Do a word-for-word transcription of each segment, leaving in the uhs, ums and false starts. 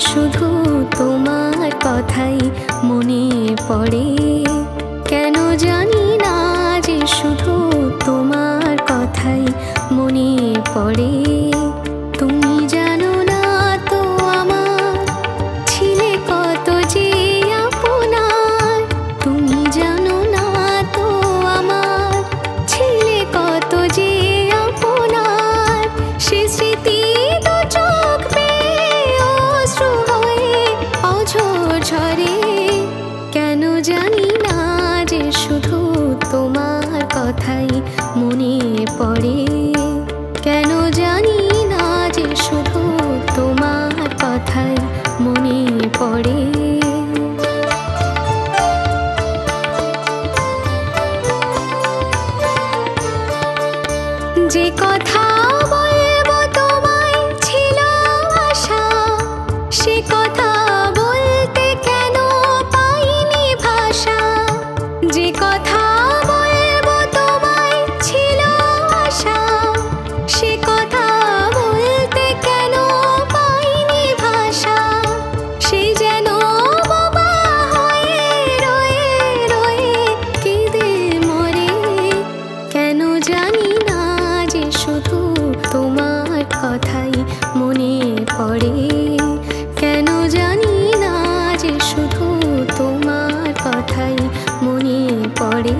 শুধু তোমার কথাই মনে পড়ে। কেন জানি না যে শুধু তোমার কথাই মনে পড়ে। তুমি জানো না তো আমার ছিলে কত যে আপনার। তুমি জানো না তো আমার ছিলে কত যে আপনার। সে স্মৃতি দু চোখ বেয়ে অশ্রু হয়ে অঝোর ঝরে। কেন জানি না যে শুধু তোমার কথাই মনে পড়ে। কেন জানি না যে শুধু তোমার কথাই মনে পড়ে। যে কথা বলবো তোমায় ছিল আশা, সে কথা বলতে কেন পাইনি ভাষা। যে কথা বলবো তোমায় ছিল আশা, সে কথা বলতে কেন পাইনি ভাষা। সে যেন বোবা হয়ে রয়ে রয়ে কেঁদে মরে। কেন জানি না যে শুধু তোমার কথাই মনে পড়ে। কেন জানি না যে শুধু তোমার কথাই মনে পড়ে।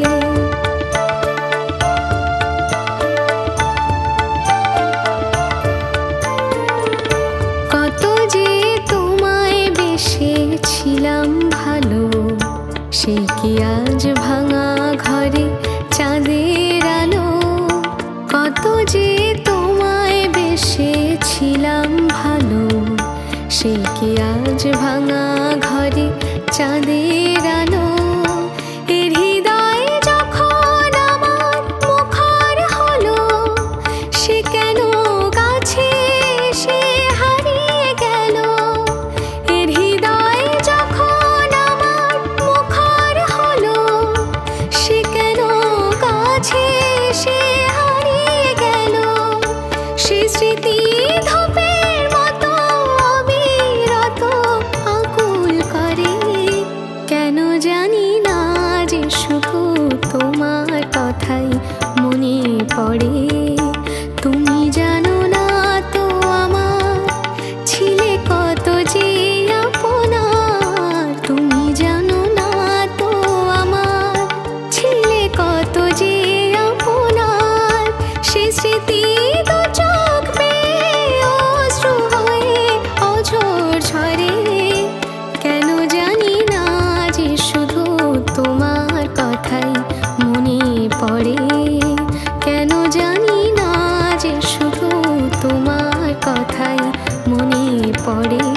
কত যে তোমায় বেসেছিলাম ভালো, সে কি আজ ভাঙা ঘরে চাঁদের আলো। কত যে তোমায় বেসেছিলাম ভালো, সে কি আজ ভাঙা ঘরে চাঁদের আলো। এর হৃদয় যখন আমার মুখর হলো, সে কেন কাছে সে হারিয়ে গেল। এর হৃদয় যখন আমার মুখর হলো, সে কেন কাছে সে হারিয়ে গেল। সে স্মৃতি ধূপের মতো অবিরত আকুল করে। কেন জানি না যে শুধু তোমার কথাই মনে পড়ে। তুমি জানো না তো আমার ছিলে কত যে আপনার। তুমি জানো না তো আমার ছিলে কত যে আপনার। সে স্মৃতি দু চোখ বেয়ে অশ্রু হয়ে অঝোর ঝরে। কেন জানি না যে শুধু তোমার কথাই মনে পড়ে। কেন জানি না যে শুধু তোমার কথাই মনে পড়ে।